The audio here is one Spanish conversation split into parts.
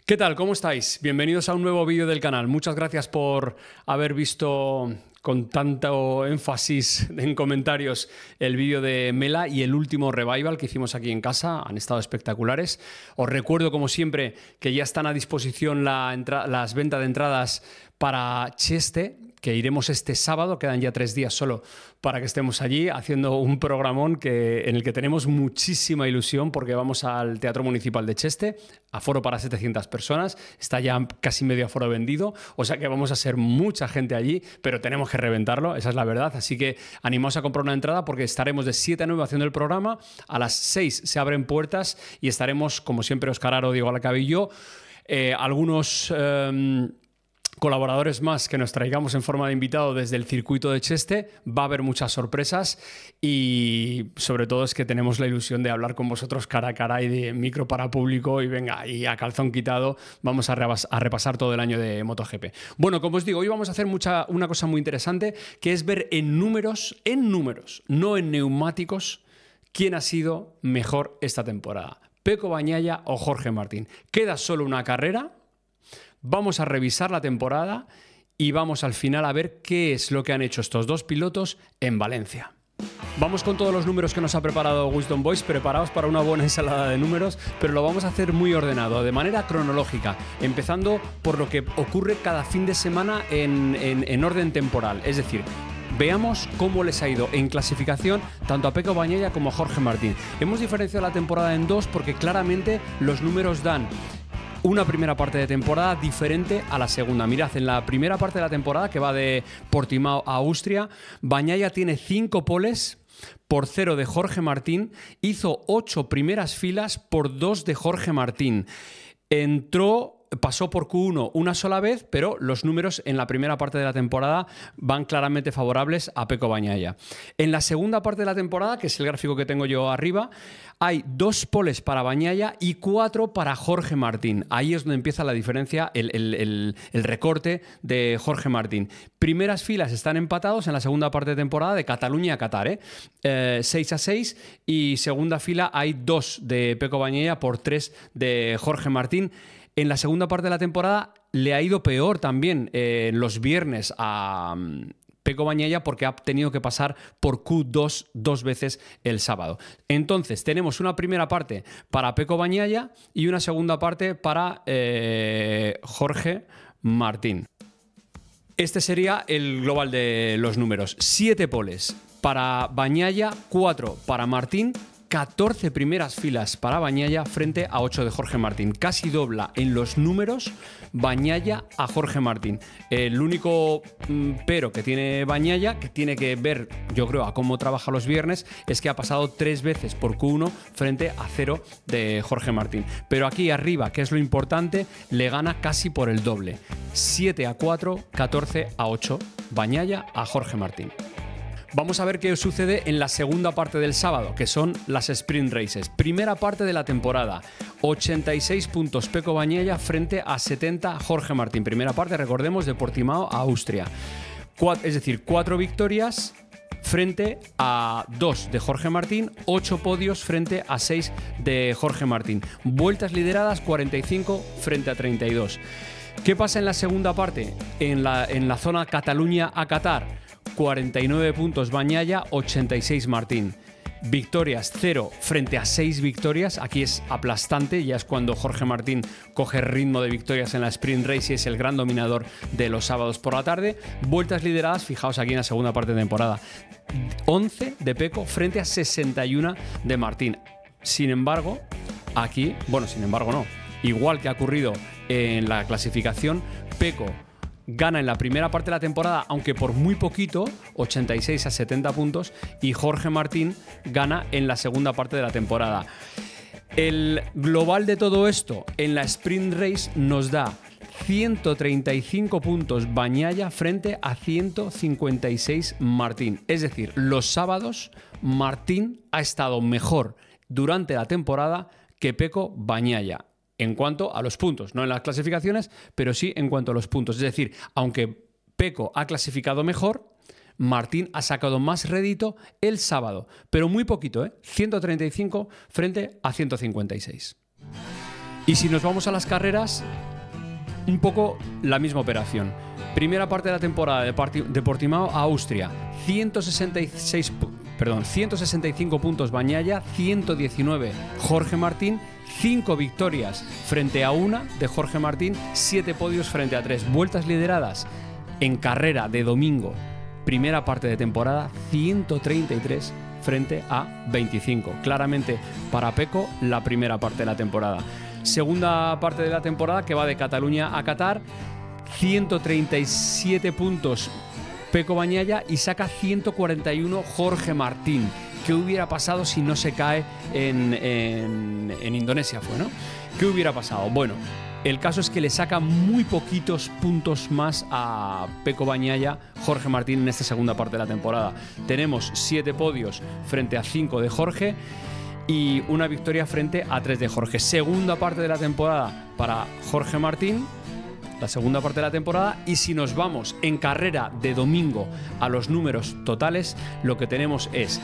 ¿Qué tal? ¿Cómo estáis? Bienvenidos a un nuevo vídeo del canal. Muchas gracias por haber visto con tanto énfasis en comentarios el vídeo de Mela y el último revival que hicimos aquí en casa. Han estado espectaculares. Os recuerdo, como siempre, que ya están a disposición las ventas de entradas para Cheste, que iremos este sábado. Quedan ya 3 días solo para que estemos allí haciendo un programón en el que tenemos muchísima ilusión, porque vamos al Teatro Municipal de Cheste, aforo para 700 personas, está ya casi medio aforo vendido, o sea que vamos a ser mucha gente allí, pero tenemos que reventarlo, esa es la verdad. Así que animaos a comprar una entrada, porque estaremos de 7 a 9 haciendo el programa, a las 6 se abren puertas y estaremos, como siempre, Óscar Aro, Diego Alcabe y yo, algunos colaboradores más que nos traigamos en forma de invitado desde el circuito de Cheste. Va a haber muchas sorpresas y sobre todo es que tenemos la ilusión de hablar con vosotros cara a cara y de micro para público, y venga, y a calzón quitado vamos a repasar todo el año de MotoGP. Bueno, como os digo, hoy vamos a hacer una cosa muy interesante, que es ver en números, no en neumáticos, quién ha sido mejor esta temporada, Pecco Bagnaia o Jorge Martín. Queda solo una carrera. Vamos a revisar la temporada y vamos al final a ver qué es lo que han hecho estos dos pilotos en Valencia. Vamos con todos los números que nos ha preparado Wisdom Boys. Preparaos para una buena ensalada de números, pero lo vamos a hacer muy ordenado, de manera cronológica, empezando por lo que ocurre cada fin de semana en orden temporal. Es decir, veamos cómo les ha ido en clasificación tanto a Pecco Bagnaia como a Jorge Martín. Hemos diferenciado la temporada en dos porque claramente los números dan una primera parte de temporada diferente a la segunda. Mirad, en la primera parte de la temporada, que va de Portimao a Austria, Bagnaia tiene 5 poles por 0 de Jorge Martín, hizo 8 primeras filas por 2 de Jorge Martín. Pasó por Q1 una sola vez, pero los números en la primera parte de la temporada van claramente favorables a Pecco Bagnaia. En la segunda parte de la temporada, que es el gráfico que tengo yo arriba, hay 2 poles para Bagnaia y 4 para Jorge Martín. Ahí es donde empieza la diferencia, el recorte de Jorge Martín. Primeras filas están empatados en la segunda parte de temporada, de Cataluña a Qatar, 6-6, y segunda fila hay 2 de Pecco Bagnaia por 3 de Jorge Martín. En la segunda parte de la temporada le ha ido peor también los viernes a Pecco Bagnaia, porque ha tenido que pasar por Q2 2 veces el sábado. Entonces tenemos una primera parte para Pecco Bagnaia y una segunda parte para Jorge Martín. Este sería el global de los números. 7 poles para Bagnaia, 4 para Martín, 14 primeras filas para Bagnaia frente a 8 de Jorge Martín. Casi dobla en los números Bagnaia a Jorge Martín. El único pero que tiene Bagnaia, que tiene que ver, yo creo, a cómo trabaja los viernes, es que ha pasado 3 veces por Q1 frente a 0 de Jorge Martín. Pero aquí arriba, que es lo importante, le gana casi por el doble. 7-4, 14-8, Bagnaia a Jorge Martín. Vamos a ver qué sucede en la segunda parte del sábado, que son las sprint races. Primera parte de la temporada, 86 puntos Pecco Bagnaia frente a 70 Jorge Martín. Primera parte, recordemos, de Portimao a Austria. Es decir, 4 victorias frente a 2 de Jorge Martín, 8 podios frente a 6 de Jorge Martín. Vueltas lideradas, 45 frente a 32. ¿Qué pasa en la segunda parte? En la zona Cataluña a Qatar, 49 puntos Bagnaia, 86 Martín. Victorias 0 frente a 6 victorias. Aquí es aplastante, ya es cuando Jorge Martín coge ritmo de victorias en la sprint race y es el gran dominador de los sábados por la tarde. Vueltas lideradas, fijaos aquí en la segunda parte de temporada, 11 de Pecco frente a 61 de Martín. Sin embargo, aquí, no, igual que ha ocurrido en la clasificación, Pecco gana en la primera parte de la temporada, aunque por muy poquito, 86 a 70 puntos, y Jorge Martín gana en la segunda parte de la temporada. El global de todo esto en la sprint race nos da 135 puntos Bagnaia frente a 156 Martín. Es decir, los sábados Martín ha estado mejor durante la temporada que Pecco Bagnaia. En cuanto a los puntos, no en las clasificaciones, pero sí en cuanto a los puntos. Es decir, aunque Pecco ha clasificado mejor, Martín ha sacado más rédito el sábado, pero muy poquito, 135 frente a 156. Y si nos vamos a las carreras, un poco la misma operación. Primera parte de la temporada de Portimao a Austria, 165 puntos Bagnaia, 119 Jorge Martín, 5 victorias frente a 1 de Jorge Martín, 7 podios frente a 3. Vueltas lideradas en carrera de domingo, primera parte de temporada, 133 frente a 25. Claramente para Pecco la primera parte de la temporada. Segunda parte de la temporada, que va de Cataluña a Qatar, 137 puntos Pecco Bagnaia y saca 141 Jorge Martín. ¿Qué hubiera pasado si no se cae en Indonesia fue, ¿no? ¿Qué hubiera pasado? Bueno, el caso es que le saca muy poquitos puntos más a Pecco Bagnaia Jorge Martín en esta segunda parte de la temporada. Tenemos 7 podios frente a 5 de Jorge y una victoria frente a 3 de Jorge. Segunda parte de la temporada para Jorge Martín, la segunda parte de la temporada. Y si nos vamos en carrera de domingo a los números totales, lo que tenemos es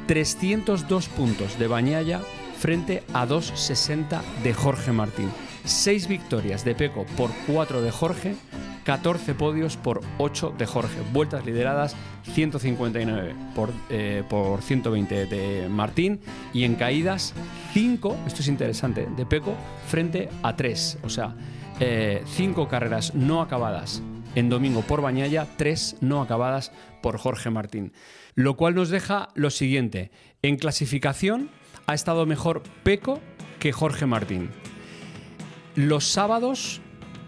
302 puntos de Bagnaia frente a 260 de Jorge Martín. 6 victorias de Pecco por 4 de Jorge, 14 podios por 8 de Jorge. Vueltas lideradas 159 por 120 de Martín. Y en caídas 5, esto es interesante, de Pecco frente a 3. O sea, 5 carreras no acabadas en domingo por Bagnaia, 3 no acabadas por Jorge Martín. Lo cual nos deja lo siguiente. En clasificación ha estado mejor Pecco que Jorge Martín. Los sábados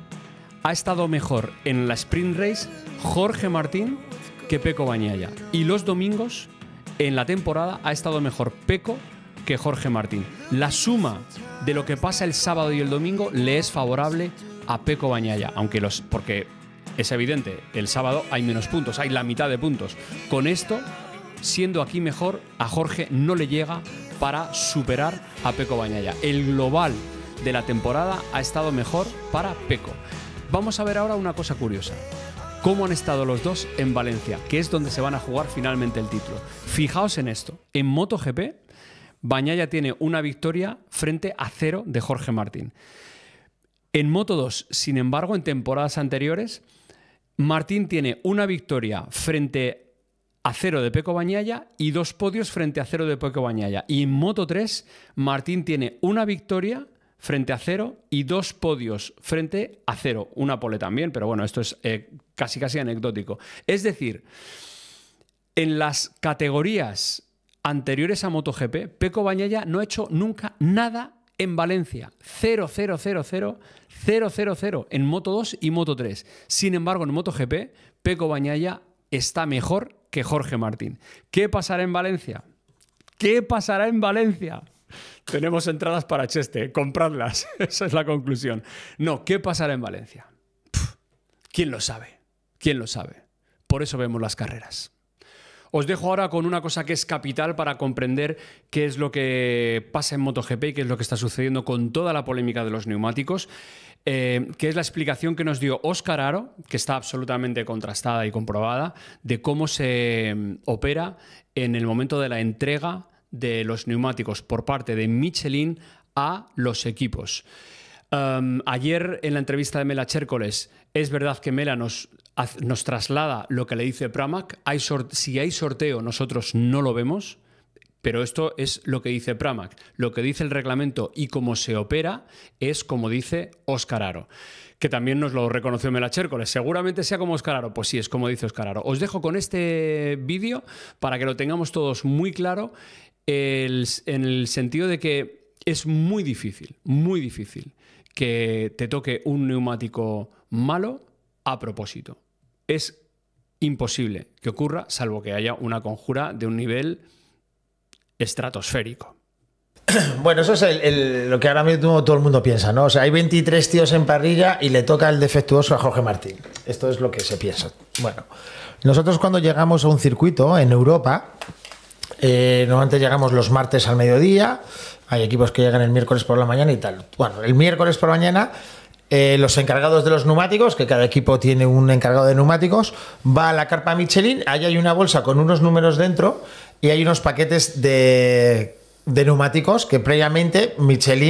ha estado mejor en la sprint race Jorge Martín que Pecco Bagnaia. Y los domingos en la temporada ha estado mejor Pecco que Jorge Martín. La suma de lo que pasa el sábado y el domingo le es favorable a Pecco Bagnaia, porque es evidente, el sábado hay menos puntos, hay la mitad de puntos. Con esto, siendo aquí mejor, a Jorge no le llega para superar a Pecco Bagnaia. El global de la temporada ha estado mejor para Pecco. Vamos a ver ahora una cosa curiosa. ¿Cómo han estado los dos en Valencia? Que es donde se van a jugar finalmente el título. Fijaos en esto. En MotoGP, Bagnaia tiene una victoria frente a 0 de Jorge Martín. En Moto2, sin embargo, en temporadas anteriores, Martín tiene una victoria frente a 0 de Pecco Bagnaia y 2 podios frente a 0 de Pecco Bagnaia. Y en Moto3, Martín tiene una victoria frente a 0 y 2 podios frente a 0. Una pole también, pero bueno, esto es casi anecdótico. Es decir, en las categorías anteriores a MotoGP, Pecco Bagnaia no ha hecho nunca nada en Valencia. 0, 0, 0, 0, 0, 0, 0 en Moto2 y Moto3. Sin embargo, en MotoGP, Pecco Bagnaia está mejor que Jorge Martín. ¿Qué pasará en Valencia? ¿Qué pasará en Valencia? Tenemos entradas para Cheste, compradlas. Esa es la conclusión. No, ¿qué pasará en Valencia? ¿Quién lo sabe? ¿Quién lo sabe? Por eso vemos las carreras. Os dejo ahora con una cosa que es capital para comprender qué es lo que pasa en MotoGP y qué es lo que está sucediendo con toda la polémica de los neumáticos, que es la explicación que nos dio Óscar Aro, que está absolutamente contrastada y comprobada, de cómo se opera en el momento de la entrega de los neumáticos por parte de Michelin a los equipos. Ayer en la entrevista de Mela Chércoles, es verdad que Mela nos traslada lo que le dice Pramac. Si hay sorteo, nosotros no lo vemos, pero esto es lo que dice Pramac. Lo que dice el reglamento y cómo se opera es como dice Óscar Aro, que también nos lo reconoció Mela Chércoles. Seguramente sea como Óscar Aro. Pues sí, es como dice Óscar Aro. Os dejo con este vídeo para que lo tengamos todos muy claro, en el sentido de que es muy difícil que te toque un neumático malo a propósito. Es imposible que ocurra, salvo que haya una conjura de un nivel estratosférico. Bueno, eso es lo que ahora mismo todo el mundo piensa, ¿no? O sea, hay 23 tíos en parrilla y le toca el defectuoso a Jorge Martín. Esto es lo que se piensa. Bueno, nosotros cuando llegamos a un circuito en Europa, normalmente llegamos los martes al mediodía. Hay equipos que llegan el miércoles por la mañana y tal. Bueno, el miércoles por la mañana, los encargados de los neumáticos, que cada equipo tiene un encargado de neumáticos, va a la carpa Michelin. Ahí hay una bolsa con unos números dentro y hay unos paquetes de neumáticos que previamente Michelin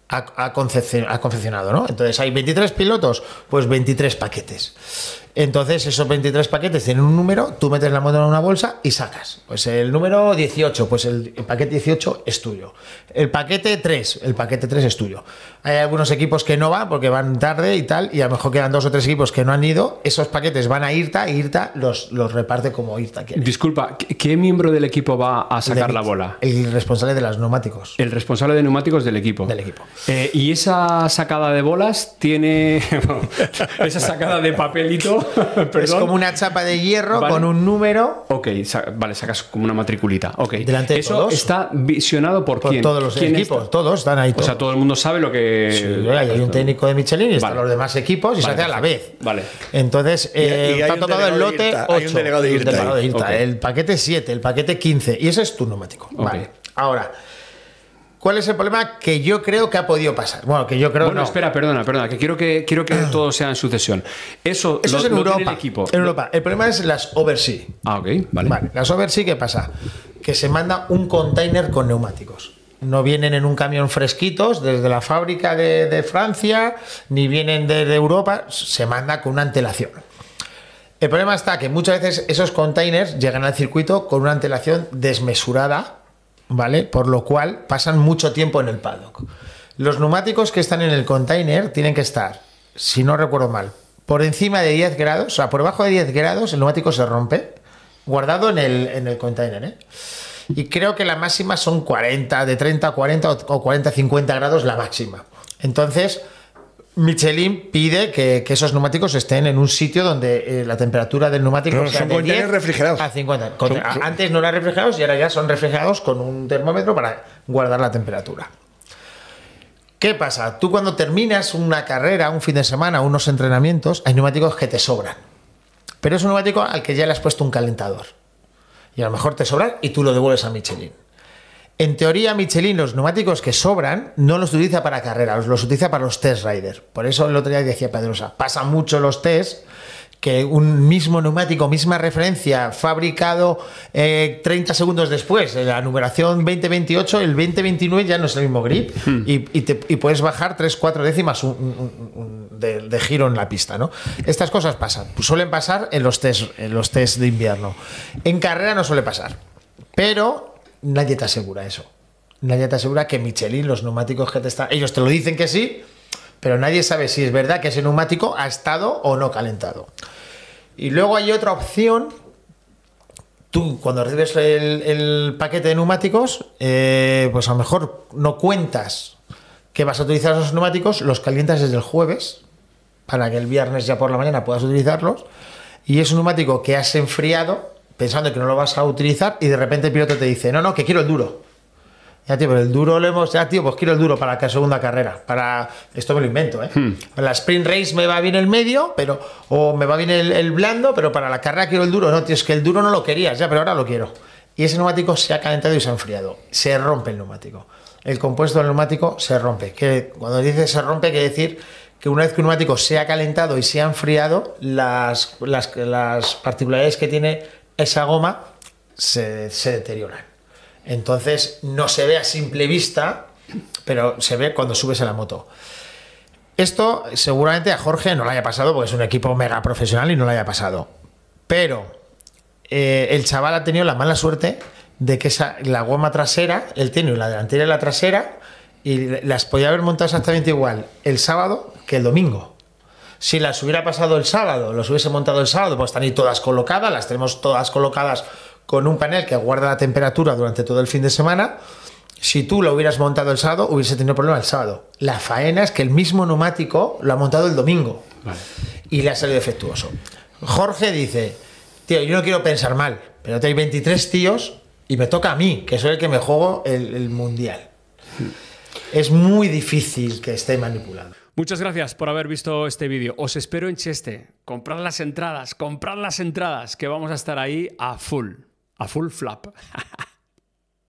ha confeccionado, ¿no? Entonces hay 23 pilotos, pues 23 paquetes. Entonces esos 23 paquetes tienen un número, tú metes la moto en una bolsa y sacas. Pues el número 18, pues el paquete 18 es tuyo. El paquete 3 es tuyo. Hay algunos equipos que no van porque van tarde y tal, y a lo mejor quedan 2 o 3 equipos que no han ido. Esos paquetes van a IRTA y IRTA los reparte como IRTA quiere. Disculpa, ¿qué miembro del equipo va a sacar la bola? El responsable de los neumáticos. El responsable de neumáticos del equipo. Del equipo. Y esa sacada de bolas tiene... esa sacada de papelito... Perdón. Es como una chapa de hierro con un número. Ok, vale, sacas como una matriculita. Okay. Delante de ¿Eso todos? Está visionado por quién? Todos los equipos, está? todos están ahí. O sea, todo el mundo sabe lo que... Sí, hay un técnico de Michelin y están Vale. los demás equipos y se hace a la vez. Vale. Entonces, está tocado el lote 8. Hay un delegado de IRTA. Okay. El paquete 7, el paquete 15. Y ese es tu neumático. Okay. Vale. Ahora, ¿cuál es el problema que yo creo que ha podido pasar? Bueno, que yo creo Bueno, no. espera, perdona, que quiero que todo sea en sucesión. Eso es en lo Europa. tiene el equipo. En Europa. El problema es las oversea. Ah, ok, vale. Las oversea, ¿qué pasa? Que se manda un container con neumáticos. No vienen en un camión fresquitos desde la fábrica de Francia, ni vienen desde Europa, se manda con una antelación. El problema está que muchas veces esos containers llegan al circuito con una antelación desmesurada, ¿vale? Por lo cual pasan mucho tiempo en el paddock. Los neumáticos que están en el container tienen que estar, si no recuerdo mal, por encima de 10 grados, o sea, por debajo de 10 grados el neumático se rompe, guardado en el container, ¿eh? Y creo que la máxima son 40, de 30 a 40 o 40 a 50 grados la máxima. Entonces, Michelin pide que esos neumáticos estén en un sitio donde la temperatura del neumático sea son de 10 containers refrigerados. a 50. Antes no eran refrigerados y ahora ya son refrigerados con un termómetro para guardar la temperatura. ¿Qué pasa? Tú cuando terminas una carrera, un fin de semana, unos entrenamientos, hay neumáticos que te sobran. Pero es un neumático al que ya le has puesto un calentador. Y a lo mejor te sobran y tú lo devuelves a Michelin. En teoría, Michelin los neumáticos que sobran no los utiliza para carreras, los utiliza para los test riders. Por eso el otro día decía Pedrosa, pasa mucho los test que un mismo neumático, misma referencia, fabricado 30 segundos después, la numeración 2028, el 2029 ya no es el mismo grip y puedes bajar 3-4 décimas de giro en la pista, ¿no? Estas cosas pasan, suelen pasar en los test de invierno. En carrera no suele pasar, pero nadie te asegura eso. Nadie te asegura que Michelin, los neumáticos que te están... Ellos te lo dicen que sí, pero nadie sabe si es verdad que ese neumático ha estado o no calentado. Y luego hay otra opción. Tú, cuando recibes el paquete de neumáticos, pues a lo mejor no cuentas que vas a utilizar esos neumáticos, los calientas desde el jueves, para que el viernes ya por la mañana puedas utilizarlos, y es un neumático que has enfriado, pensando que no lo vas a utilizar, y de repente el piloto te dice, no, que quiero el duro. Ya, tío, pero el duro lo hemos... Ya, tío, pues quiero el duro para la segunda carrera. Para... Esto me lo invento, ¿eh? Para la sprint race me va bien el medio, pero... O me va bien el blando, pero para la carrera quiero el duro. No, tío, es que el duro no lo querías, ya, pero ahora lo quiero. Y ese neumático se ha calentado y se ha enfriado. Se rompe el neumático. El compuesto del neumático se rompe. Que cuando dice se rompe, quiere decir que una vez que un neumático se ha calentado y se ha enfriado, las particularidades que tiene esa goma se deterioran. Entonces no se ve a simple vista, pero se ve cuando subes a la moto. Esto seguramente a Jorge no le haya pasado porque es un equipo mega profesional y no le haya pasado. Pero el chaval ha tenido la mala suerte de que la goma trasera, él tiene la delantera y la trasera, y las podía haber montado exactamente igual el sábado que el domingo. Si las hubiera pasado el sábado, los hubiese montado el sábado, pues están ahí todas colocadas, las tenemos todas colocadas con un panel que guarda la temperatura durante todo el fin de semana. Si tú lo hubieras montado el sábado, hubiese tenido problema el sábado. La faena es que el mismo neumático lo ha montado el domingo. Vale. Y le ha salido defectuoso. Jorge dice, tío, yo no quiero pensar mal, pero hay 23 tíos y me toca a mí, que soy el que me juego el mundial. Es muy difícil que esté manipulado. Muchas gracias por haber visto este vídeo. Os espero en Cheste. Comprad las entradas, que vamos a estar ahí a full flap.